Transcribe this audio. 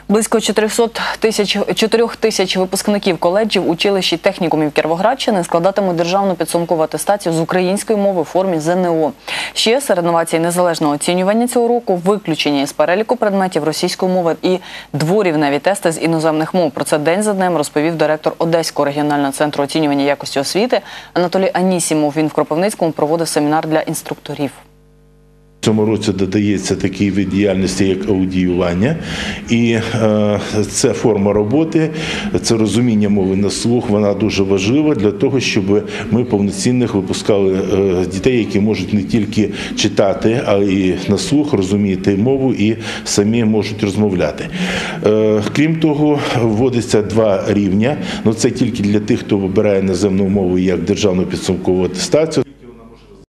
Близько 4 тисяч випускників коледжів, училищ і технікумів Кіровоградщини складатимуть державну підсумкову атестацію з української мови у формі ЗНО. Ще серед новацій незалежного оцінювання цього року – виключення із переліку предметів російської мови і дворівневі тести з іноземних мов. Про це день за днем розповів директор Одеського регіонального центру оцінювання якості освіти Анатолій Анісімов. Він в Кропивницькому проводив семінар для інструкторів. В цьому році додається такий вид діяльності, як аудіювання, і це форма роботи, це розуміння мови на слух, вона дуже важлива для того, щоб ми повноцінних випускали дітей, які можуть не тільки читати, а й на слух розуміти мову і самі можуть розмовляти. Крім того, вводиться 2 рівня, це тільки для тих, хто вибирає іноземну мову як державну підсумкову атестацію.